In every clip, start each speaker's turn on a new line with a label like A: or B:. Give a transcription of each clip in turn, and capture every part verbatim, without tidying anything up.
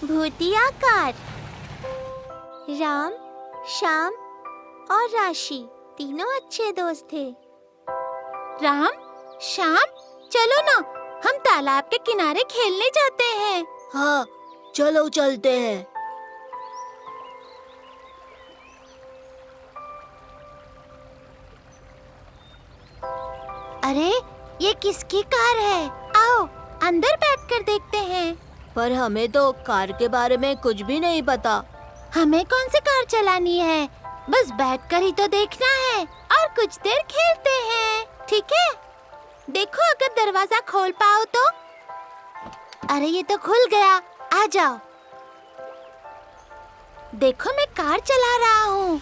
A: भूतिया कार। राम, श्याम और राशि तीनों अच्छे दोस्त थे।
B: राम, श्याम, चलो ना, हम तालाब के किनारे खेलने जाते हैं।
C: हाँ, चलो चलते हैं।
B: अरे, ये किसकी कार है? आओ, अंदर बैठकर देखते हैं।
C: पर हमें तो कार के बारे में कुछ भी नहीं पता।
B: हमें कौन सी कार चलानी है? बस बैठकर ही तो देखना है और कुछ देर खेलते हैं, ठीक है? देखो, अगर दरवाजा खोल पाओ तो। अरे, ये तो खुल गया। आ जाओ। देखो, मैं कार चला रहा हूँ।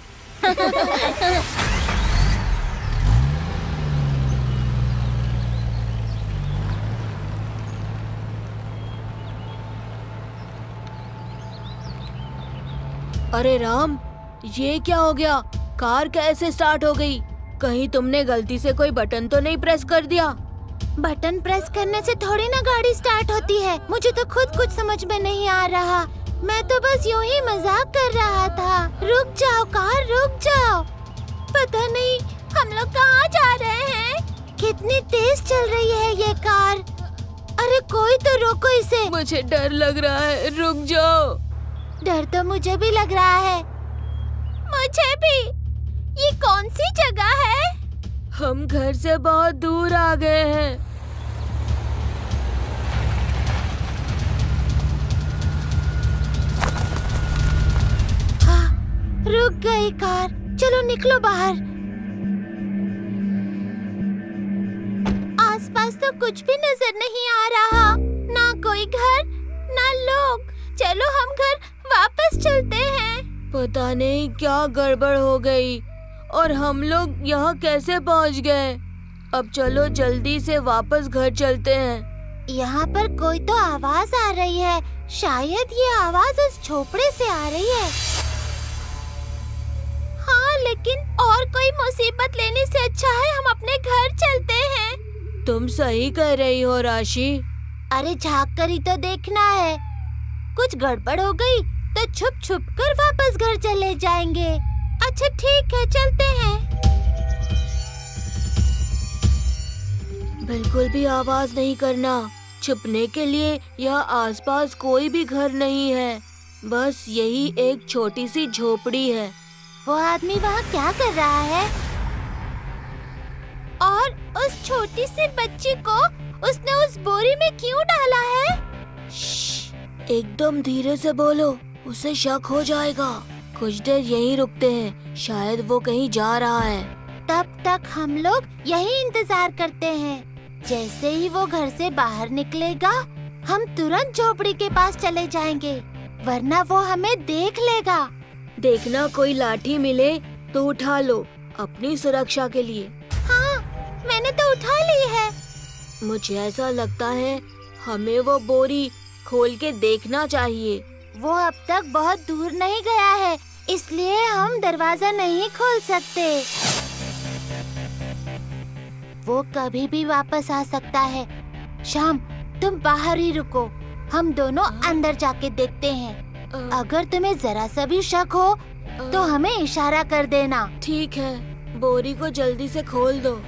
C: अरे राम, ये क्या हो गया? कार कैसे स्टार्ट हो गई? कहीं तुमने गलती से कोई बटन तो नहीं प्रेस कर दिया?
B: बटन प्रेस करने से थोड़ी ना गाड़ी स्टार्ट होती है। मुझे तो खुद कुछ समझ में नहीं आ रहा। मैं तो बस यूं ही मजाक कर रहा था। रुक जाओ कार, रुक जाओ। पता नहीं हम लोग कहाँ जा रहे हैं। कितनी तेज चल रही है ये कार। अरे कोई तो रोको इसे।
C: मुझे डर लग रहा है, रुक जाओ।
B: डर तो मुझे भी लग रहा है। मुझे भी। ये कौन सी जगह है?
C: हम घर से बहुत दूर आ गए हैं।
B: हाँ, रुक गई कार। चलो निकलो बाहर। आसपास तो कुछ भी नजर नहीं आ रहा। ना कोई घर, ना लोग। चलो हम घर वापस चलते हैं।
C: पता नहीं क्या गड़बड़ हो गई और हम लोग यहाँ कैसे पहुँच गए। अब चलो जल्दी से वापस घर चलते हैं।
B: यहाँ पर कोई तो आवाज आ रही है। शायद ये आवाज उस झोपड़े से आ रही है। हाँ, लेकिन और कोई मुसीबत लेने से अच्छा है हम अपने घर चलते हैं।
C: तुम सही कह रही हो राशि।
B: अरे झाँक कर ही तो देखना है। कुछ गड़बड़ हो गई तो छुप छुप कर वापस घर चले जाएंगे। अच्छा ठीक है, चलते हैं।
C: बिल्कुल भी आवाज नहीं करना। छुपने के लिए यहाँ आसपास कोई भी घर नहीं है। बस यही एक छोटी सी झोपड़ी है।
B: वो आदमी वहाँ क्या कर रहा है? और उस छोटी सी बच्ची को उसने उस बोरी में क्यों डाला है?
C: एकदम धीरे से बोलो, उसे शक हो जाएगा। कुछ देर यहीं रुकते हैं, शायद वो कहीं जा रहा है।
B: तब तक हम लोग यहीं इंतजार करते हैं। जैसे ही वो घर से बाहर निकलेगा, हम तुरंत झोपड़ी के पास चले जाएंगे, वरना वो हमें देख लेगा।
C: देखना कोई लाठी मिले तो उठा लो, अपनी सुरक्षा के लिए।
B: हाँ, मैंने तो उठा ली है।
C: मुझे ऐसा लगता है हमें वो बोरी खोल के देखना चाहिए।
B: वो अब तक बहुत दूर नहीं गया है, इसलिए हम दरवाजा नहीं खोल सकते। वो कभी भी वापस आ सकता है। श्याम, तुम बाहर ही रुको, हम दोनों अंदर जाके देखते हैं। अगर तुम्हें जरा सा भी शक हो तो हमें इशारा कर देना।
C: ठीक है, बोरी को जल्दी से खोल दो।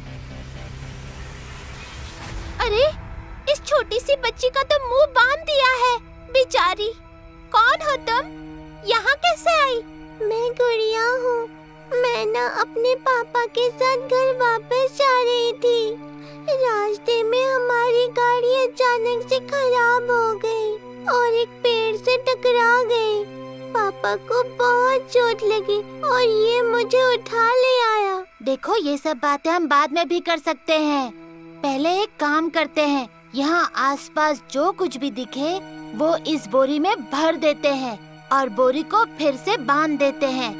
B: अरे, इस छोटी सी बच्ची का तो मुंह बांध दिया है, बेचारी। कौन हो तुम? यहाँ कैसे आई?
A: मैं गुड़िया हूँ। मैं ना अपने पापा के साथ घर वापस जा रही थी। रास्ते में हमारी गाड़ी अचानक से खराब हो गई और एक पेड़ से टकरा गई। पापा को बहुत चोट लगी और ये मुझे उठा ले आया।
B: देखो, ये सब बातें हम बाद में भी कर सकते हैं। पहले एक काम करते हैं, यहाँ आसपास जो कुछ भी दिखे वो इस बोरी में भर देते हैं और बोरी को फिर से बांध देते हैं।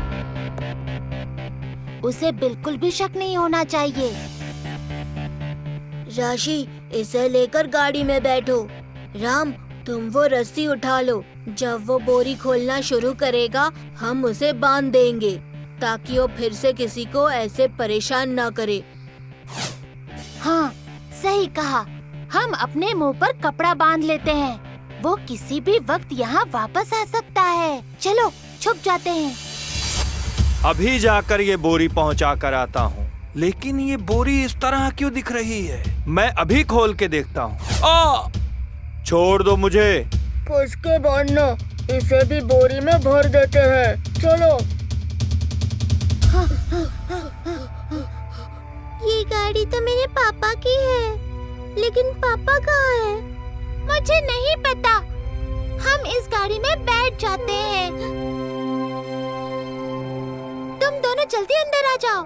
B: उसे बिल्कुल भी शक नहीं होना चाहिए।
C: राशि, इसे लेकर गाड़ी में बैठो। राम, तुम वो रस्सी उठा लो। जब वो बोरी खोलना शुरू करेगा, हम उसे बांध देंगे ताकि वो फिर से किसी को ऐसे परेशान ना करे।
B: हाँ, सही कहा। हम अपने मुंह पर कपड़ा बांध लेते हैं। वो किसी भी वक्त यहाँ वापस आ सकता है। चलो छुप जाते हैं।
D: अभी जाकर ये बोरी पहुँचा कर आता हूँ। लेकिन ये बोरी इस तरह क्यों दिख रही है? मैं अभी खोल के देखता हूँ। आ! छोड़ दो मुझे।
C: उसके बांधना, इसे भी बोरी में भर देते हैं। चलो।
A: ये गाड़ी तो मेरे पापा की है, लेकिन पापा कहाँ है?
B: मुझे नहीं पता। हम इस गाड़ी में बैठ जाते हैं। तुम दोनों जल्दी अंदर आ जाओ।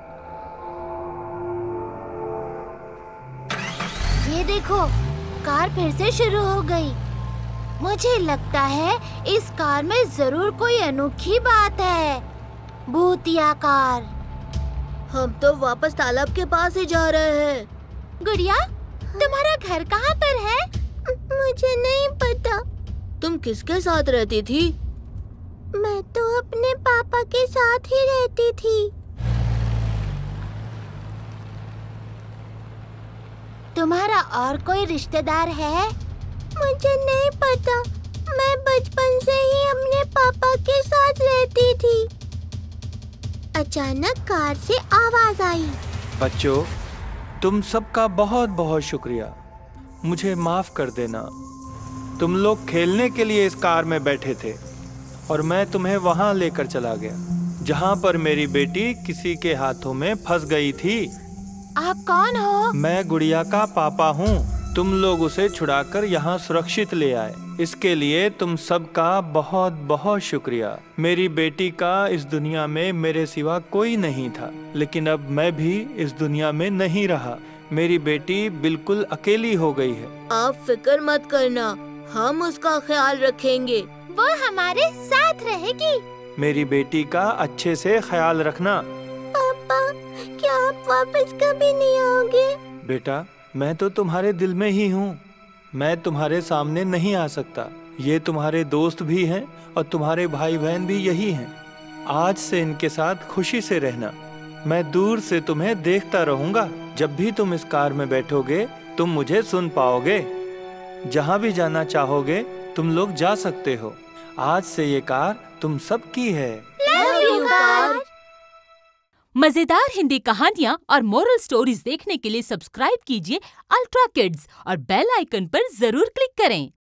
B: ये देखो, कार फिर से शुरू हो गई। मुझे लगता है इस कार में जरूर कोई अनोखी बात है। भूतिया कार।
C: हम तो वापस तालाब के पास ही जा रहे हैं।
B: गुड़िया, तुम्हारा घर कहाँ पर है?
A: मुझे नहीं पता।
C: तुम किसके साथ रहती थी?
A: मैं तो अपने पापा के साथ ही रहती थी।
B: तुम्हारा और कोई रिश्तेदार है?
A: मुझे नहीं पता। मैं बचपन से ही अपने पापा के साथ रहती थी। अचानक कार से आवाज आई।
D: बच्चों, तुम सबका बहुत बहुत शुक्रिया। मुझे माफ कर देना। तुम लोग खेलने के लिए इस कार में बैठे थे और मैं तुम्हें वहां लेकर चला गया जहां पर मेरी बेटी किसी के हाथों में फंस गई थी।
B: आप कौन हो?
D: मैं गुड़िया का पापा हूँ। तुम लोग उसे छुड़ाकर यहाँ सुरक्षित ले आए, इसके लिए तुम सबका बहुत बहुत शुक्रिया। मेरी बेटी का इस दुनिया में मेरे सिवा कोई नहीं था, लेकिन अब मैं भी इस दुनिया में नहीं रहा। मेरी बेटी बिल्कुल अकेली हो गई है।
C: आप फिक्र मत करना, हम उसका ख्याल रखेंगे।
B: वो हमारे साथ रहेगी।
D: मेरी बेटी का अच्छे से ख्याल रखना।
A: पापा, क्या आप वापस कभी नहीं आओगे?
D: बेटा, मैं तो तुम्हारे दिल में ही हूँ। मैं तुम्हारे सामने नहीं आ सकता। ये तुम्हारे दोस्त भी हैं और तुम्हारे भाई बहन भी यही हैं। आज से इनके साथ खुशी से रहना। मैं दूर से तुम्हें देखता रहूंगा। जब भी तुम इस कार में बैठोगे तुम मुझे सुन पाओगे। जहाँ भी जाना चाहोगे तुम लोग जा सकते हो। आज से ये कार तुम सबकी है।
B: Love you car.
E: मजेदार हिंदी कहानियाँ और मोरल स्टोरीज देखने के लिए सब्सक्राइब कीजिए अल्ट्रा किड्स और बेल आइकन पर जरूर क्लिक करें।